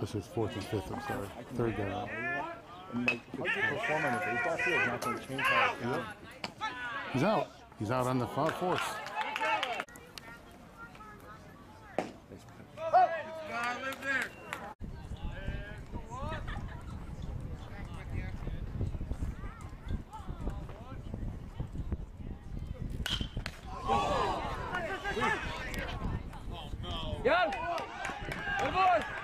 This is fourth and fifth, I'm sorry. Third down. And like, how you perform on the baseball field is not going to change how I feel. He's out. He's out on the force. Jan! Good boy!